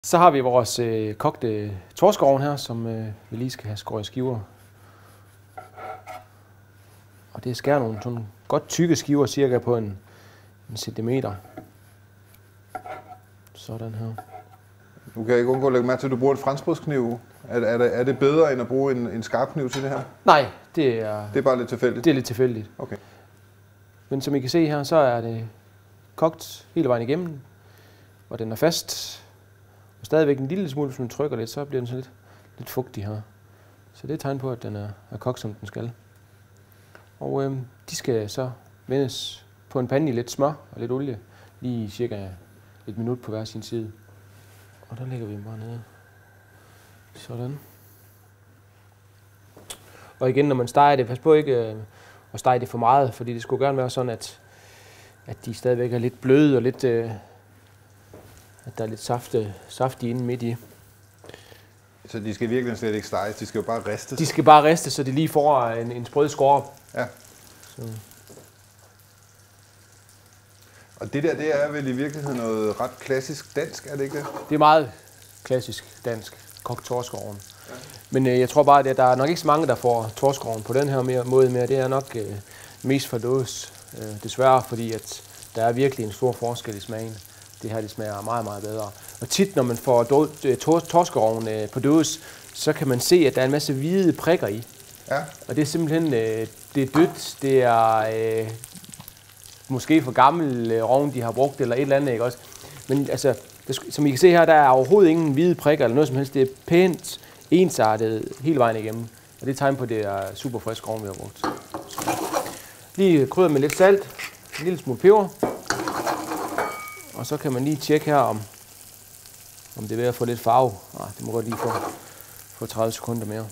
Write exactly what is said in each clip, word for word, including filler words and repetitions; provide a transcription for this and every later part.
Så har vi vores øh, kogte torskeovn her, som øh, vi lige skal have skåret i skiver. Og det skærer nogle sådan godt tykke skiver, cirka på en, en centimeter. Sådan her. Du kan ikke undgå at lægge mærke til, at du bruger et franskbrødskniv. Er, er, det, er det bedre end at bruge en, en skarp kniv til det her? Nej, det er, det er bare lidt tilfældigt? Det er lidt tilfældigt. Okay. Men som I kan se her, så er det kogt hele vejen igennem, og den er fast. Og stadigvæk en lille smule, hvis man trykker lidt, så bliver den så lidt, lidt fugtig her. Så det er et tegn på, at den er, er kogt, som den skal. Og øh, de skal så vendes på en pande i lidt smør og lidt olie, lige cirka et minut på hver sin side. Og der lægger vi dem bare nede. Sådan. Og igen, når man steger det, pas på ikke øh, at stege det for meget, fordi det skulle gerne være sådan, at, at de stadigvæk er lidt bløde og lidt, øh, at der er lidt saft, saft inde midt i. Så de skal virkelig slet ikke steges, de skal jo bare ristes? De skal bare ristes, så de lige får en, en sprød skorpe. Ja. Så. Og det der, det er vel i virkeligheden noget ret klassisk dansk, er det ikke det? Det er meget klassisk dansk, kogt torskeovn. Ja. Men øh, jeg tror bare, at der er nok ikke så mange, der får torskeovn på den her mere, måde mere. Det er nok øh, mest for dåse, øh, desværre, fordi at der er virkelig en stor forskel i smagen. Det her det smager meget, meget bedre. Og tit, når man får torskeovn øh, på dåse, så kan man se, at der er en masse hvide prikker i. Ja. Og det er simpelthen øh, det er dødt, det er øh, måske for gammel øh, ovn, de har brugt, eller et eller andet, ikke også? Men altså, der, som I kan se her, der er overhovedet ingen hvide prikker eller noget som helst. Det er pænt ensartet hele vejen igennem. Og det er tegn på, at det er super frisk ovn, vi har brugt. Så. Lige krydder med lidt salt, en lille smule peber. Og så kan man lige tjekke her, om, om det er ved at få lidt farve. Nej, det må godt lige få, få tredive sekunder mere.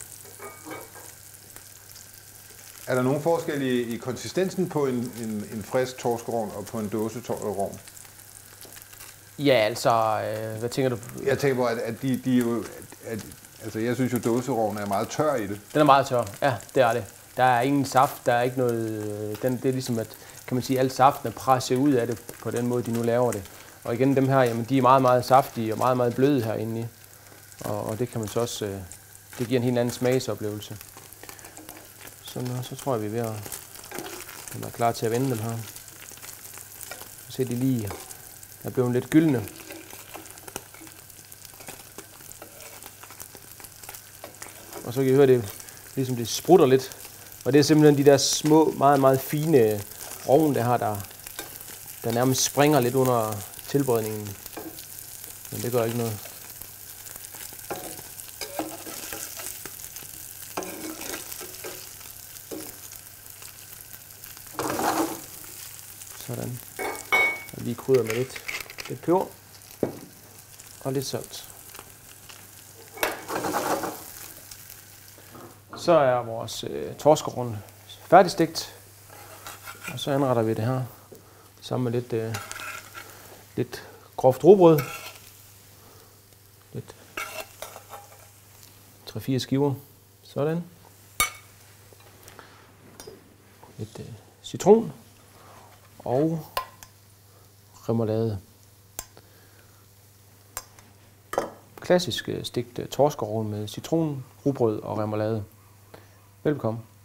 Er der nogen forskel i, i konsistensen på en, en, en frisk torskeovn og på en dåseovn? Ja, altså, øh, hvad tænker du? Jeg tænker på, at, at de, de jo... At, altså, jeg synes jo, dåseovnen er meget tør i det. Den er meget tør, ja, det er det. Der er ingen saft, der er ikke noget... Den, det er ligesom, at kan man sige, al saften er presset ud af det på den måde, de nu laver det. Og igen, dem her, jamen, de er meget, meget saftige og meget, meget bløde herinde i. Og, og det kan man så også... Øh, det giver en helt anden smagsoplevelse. Så, nu, så tror jeg, vi er ved at... Den er klar til at vende dem her. Så ser de lige... Der er blevet lidt gyldne. Og så kan I høre det, ligesom det sprutter lidt. Og det er simpelthen de der små, meget, meget fine ovn, der har, der, der nærmest springer lidt under tilberedningen. Men det gør ikke noget. Sådan. Og lige krydder med lidt, lidt peber og lidt salt. Så er vores øh, torskeovn færdigstegt. Og så anretter vi det her sammen med lidt, øh, lidt groft rugbrød. Lidt tre fire skiver. Sådan. Lidt øh, citron og remoulade. Klassisk stegt torskeovn med citron, rugbrød og remoulade. Velkommen.